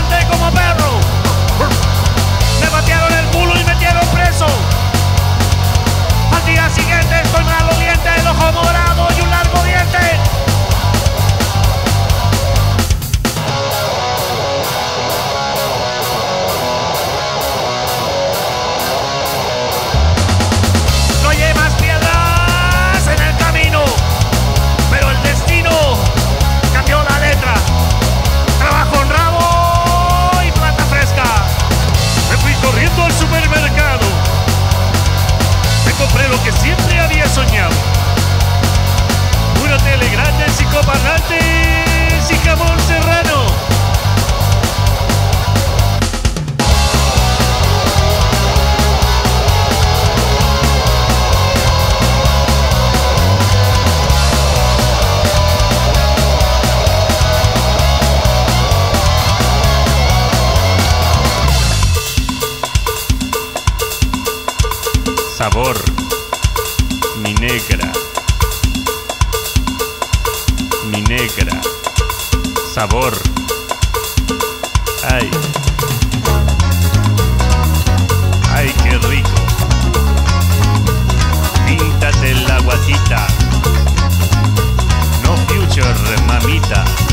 traté como perro. Me patearon el culo y metieron preso. Al día siguiente estoy maloliente, el ojo morado y un largo diente. No hay más piedras en el camino, pero el destino cambió la letra. Trabajo honrado y plata fresca. Me fui corriendo al supermercado. Me compré lo que siempre había soñado: una tele grande, 5 parlantes y jamón serrano. Sabor, mi negra, mi negra, sabor, ay, ay, qué rico. Píntate la guatita, no future, mamita.